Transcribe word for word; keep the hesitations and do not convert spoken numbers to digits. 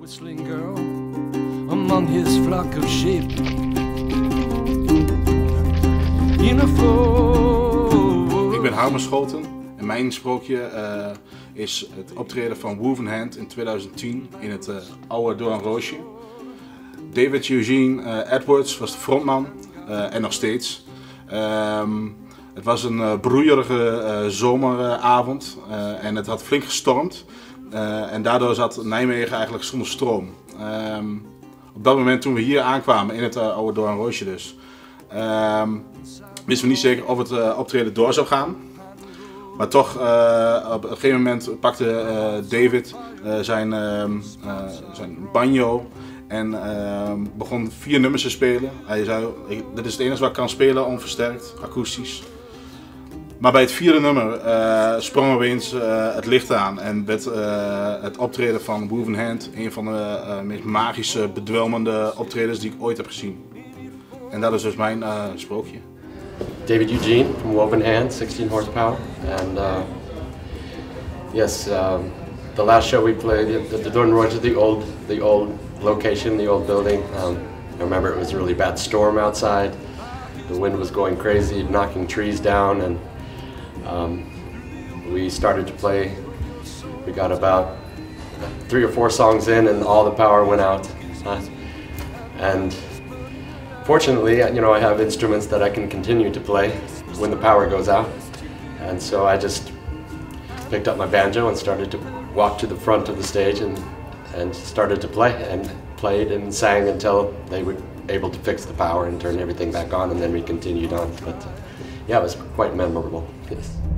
whistling girl among his flock of sheep in a fold. Ik ben Harmen Scholten en mijn sprookje uh, is het optreden van Wolvenhand in tweeduizend tien in het uh, oude Doornroosje. David Eugene uh, Edwards was de frontman uh, en nog steeds. Um, het was een uh, broeierige uh, zomeravond uh, en het had flink gestormd. Uh, en daardoor zat Nijmegen eigenlijk zonder stroom. Um, op dat moment toen we hier aankwamen in het uh, oude Doornroosje dus, um, wisten we niet zeker of het uh, optreden door zou gaan. Maar toch, uh, op een gegeven moment pakte uh, David uh, zijn, uh, uh, zijn banjo en uh, begon vier nummers te spelen. Hij zei, dit is het enige wat ik kan spelen, onversterkt, akoestisch. Maar bij het vierde nummer uh, sprong opeens uh, het licht aan en werd uh, het optreden van Wolvenhand een van de uh, meest magische, bedwelmende optredens die ik ooit heb gezien. En dat is dus mijn uh, sprookje. David Eugene from Wolvenhand, sixteen horsepower, and uh, yes, um, the last show we played, the, the Doornroosje, the old, the old location, the old building. Um, I remember it was a really bad storm outside. The wind was going crazy, knocking trees down, and um, we started to play. We got about three or four songs in, and all the power went out. Uh, and Fortunately, you know, I have instruments that I can continue to play when the power goes out. And so I just picked up my banjo and started to walk to the front of the stage and, and started to play and played and sang until they were able to fix the power and turn everything back on, and then we continued on. But uh, yeah, it was quite memorable. Yes.